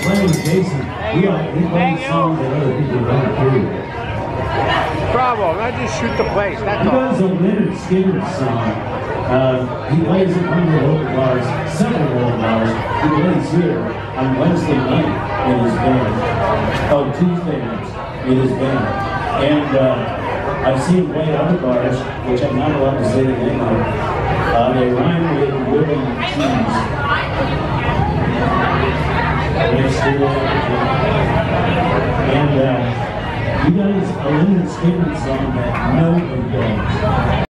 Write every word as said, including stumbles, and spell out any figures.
playing Jason. He, he plays songs that other people don't do. Bravo, I just shoot the place, that's He all. does a Leonard Skinner song. Uh, he plays at one of the local bars, several local bars. He plays here on Wednesday night in his band. Oh, Tuesday nights in his band. And uh, I've seen him play at other bars, which I'm not allowed to say the name of. Uh, they rhyme with Willie Cheese. And uh, he does a Leonard Skinner song that nobody does.